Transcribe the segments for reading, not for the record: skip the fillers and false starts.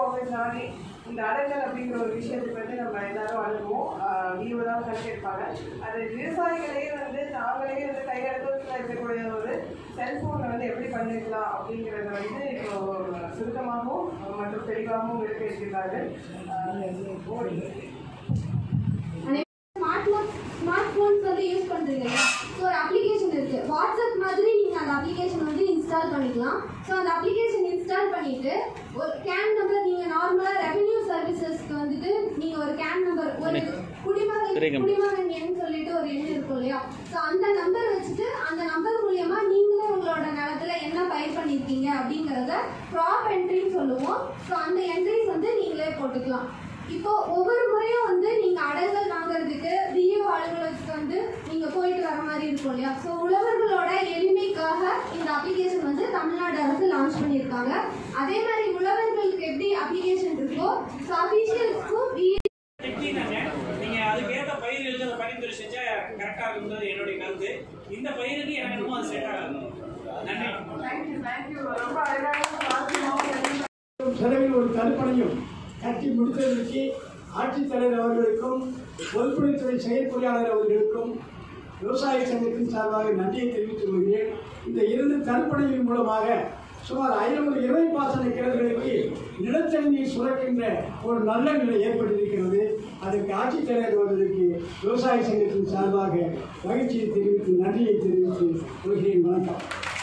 Office நானே இந்த அடங்கல் அப்படிங்கிற ஒரு விஷயத்துக்கு வந்து நம்ம எல்லாரும் அணுகுவோம். விஓ தான் கணக்கெடுப்பாங்க. அது விவசாயிகளையே வந்து நாங்களே வந்து கையெழுத்தில் இருக்கக்கூடிய ஒரு செல்ஃபோனை வந்து எப்படி பண்ணிக்கலாம் அப்படிங்கிறத வந்து இப்போ சுருக்கமாகவும் மற்றும் தெளிவாகவும் இருக்கிறார்கள். ஸ்மார்ட் போன்ஸ் வந்து யூஸ் பண்றீங்க. ஸோ ஒரு அப்ளிகேஷன் இருக்கு. வாட்ஸ்அப் மாதிரி நீங்க அந்த அப்ளிகேஷன் வந்து இன்ஸ்டால் பண்ணிக்கலாம். ஸோ அந்த அப்ளிகேஷன் இன்ஸ்டால் பண்ணிட்டு ஒரு கேன் நம்பர் நீங்க நார்மலா ரெவென்யூ சர்வீசஸ்க்கு வந்துட்டு நீங்க ஒரு கேன் நம்பர் ஒரு குடிமகன் எண் சொல்லிட்டு ஒரு எண் இருக்கும் இல்லையா? ஸோ அந்த நம்பர் வச்சுட்டு அந்த நம்பர் மூலியமா நீங்களே உங்களோட நிலத்துல என்ன பயிர் பண்ணிருக்கீங்க அப்படிங்கறத கிராப் என்ட்ரின்னு சொல்லுவோம். ஸோ அந்த என்ட்ரிஸ் வந்து நீங்களே போட்டுக்கலாம். இப்போ ஒவ்வொரு முறையும் வந்து நீங்க அடங்கல் வாங்குறதுக்கு விஓ அலுவலகத்துக்கு வந்து நீங்க போயிட்டு வர மாதிரி இருக்கும் இல்லையா? ஸோ உழவர்களோட எளிமைக்காக இந்த அப்ளிகேஷன் வந்து தமிழ்நாடு அரசு லான்ச் பண்ணியிருக்காங்க. அதே மாதிரி உழவர்களுக்கு எப்படி அப்ளிகேஷன் இருக்கோ ஸோ அபிஷியல்ஸ்க்கும் நீங்க அதுக்கேற்ற பயிர் எழுத பரிந்துரை செஞ்சா கரெக்டா இருக்குன்றது என்னுடைய கருத்து. இந்த பயிருக்கு எனக்கு அது செட் ஆகாது. நன்றி. ரொம்ப அழகான செலவில் ஒரு தடுப்பணையும் கட்டி முடித்ததற்கு ஆட்சித்தலைவர் அவர்களுக்கும் பொதுப்பணித்துறை செயற்பொறியாளர் அவர்களுக்கும் விவசாய சங்கத்தின் சார்பாக நன்றியை தெரிவித்துக் கொள்கிறேன். இந்த 2 தடுப்பணையின் மூலமாக சுமார் 500 இறை பாசன கிணறுகளுக்கு நிலத்தடி நீர் சுரக்கின்ற ஒரு நல்ல நிலை ஏற்பட்டிருக்கிறது. அதற்கு ஆட்சித்தலைவர் அவர்களுக்கு விவசாய சங்கத்தின் சார்பாக மகிழ்ச்சியை தெரிவித்து நன்றியை தெரிவித்து கொள்கிறேன். வணக்கம்.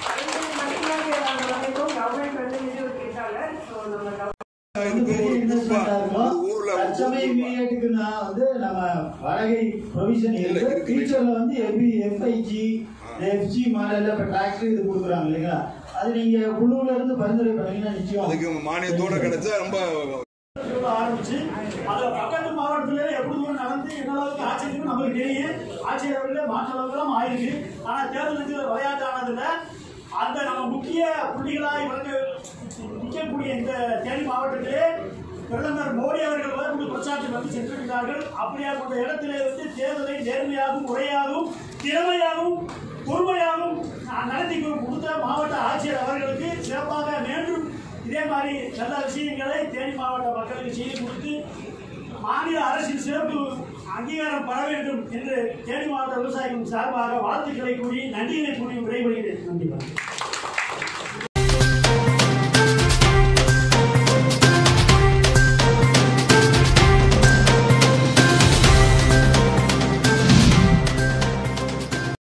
அது நீங்க குழுல இருந்து பரிந்துரை பண்ணீங்கன்னா நிச்சயம் அதுக்கு மானியத்தோட கிடைச்சா ரொம்ப ஆரம்பிச்சு அதுல பக்கத்து மாவட்டத்துல எப்படி தூரம் நடந்து என்ன அளவுக்கு ஆட்சியருக்கு நமக்கு தெரியும். ஆட்சியர்கள் மாற்ற அளவுக்கு ஆயிருக்கு. ஆனா தேர்தலுக்கு விளையாட்டு ஆனதுல அந்த நம்ம முக்கிய புள்ளிகளாக நிற்கக்கூடிய இந்த தேனி மாவட்டத்திலே பிரதமர் மோடி அவர்கள் வந்து பிரச்சாரத்தை வந்து சென்றிருக்கிறார்கள். அப்படியாப்பட்ட இடத்திலே வந்து தேர்தலை நேர்மையாகவும் முறையாகவும் திறமையாகவும் பொறுமையாகவும் நடத்தி கொடுத்த மாவட்ட ஆட்சியர் அவர்களுக்கு சிறப்பாக மீண்டும் இதே மாதிரி நல்ல விஷயங்களை தேனி மாவட்ட மக்களுக்கு செய்து கொடுத்து மாநில அரசின் சிறப்பு அங்கீகாரம் பெற வேண்டும் என்று தேனி மாவட்ட விவசாயிகள் சார்பாக வாழ்த்துக்களை கூறி நன்றிகளை கூறி விடைபெறுகிறேன். நன்றி.